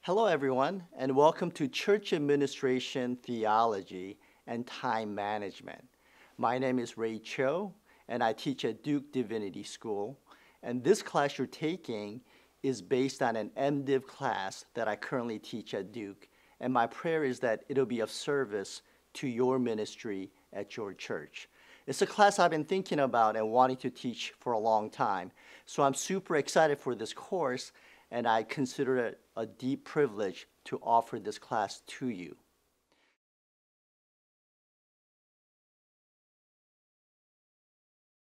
Hello, everyone, and welcome to Church Administration Theology and Time Management. My name is Ray Cho, and I teach at Duke Divinity School. And this class you're taking is based on an MDiv class that I currently teach at Duke. And my prayer is that it'll be of service to your ministry at your church. It's a class I've been thinking about and wanting to teach for a long time. So I'm super excited for this course, and I consider it a deep privilege to offer this class to you.